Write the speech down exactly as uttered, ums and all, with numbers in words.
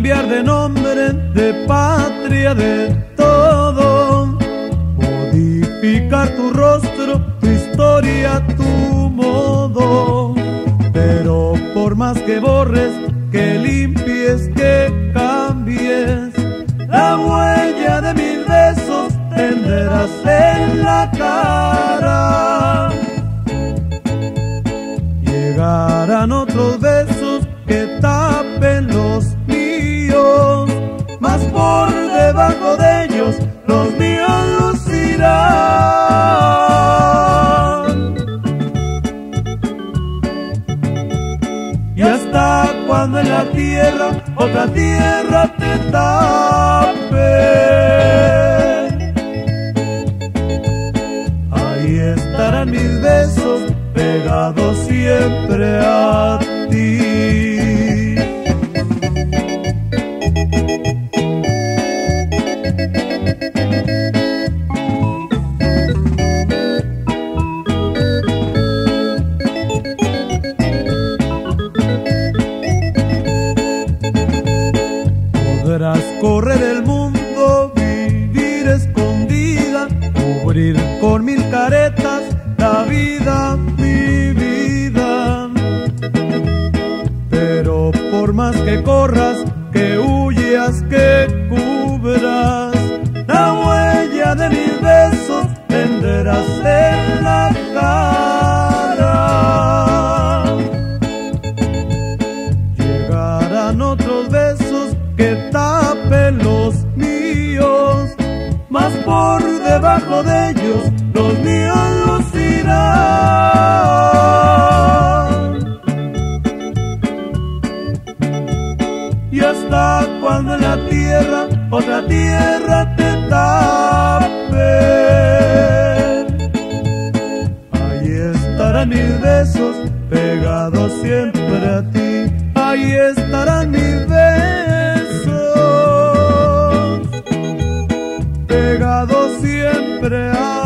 cambiar de nombre, de patria, de todo, modificar tu rostro, tu historia, tu modo. Pero por más que borres, que limpies, que cambies, la huella de mil besos tendrás en la cara. Llegarán otros besos que tapen los míos, mas por debajo de ellos los míos lucirán. Y hasta cuando en la tierra otra tierra te tape, ahí estarán mis besos pegados siempre a ti. Podrás correr el mundo, vivir escondida, cubrir con mil caretas la vida, mi vida. Pero por más que corras, que huyas, que cubras, la huella de mis besos tendrás en la cara. Llegarán otros besos que tapen los míos, mas por debajo de ellos los míos lucirán. Y hasta cuando en la tierra otra tierra te tape, ahí estarán mis besos pegados siempre a ti. Ahí estarán mis besos pegados siempre a ti.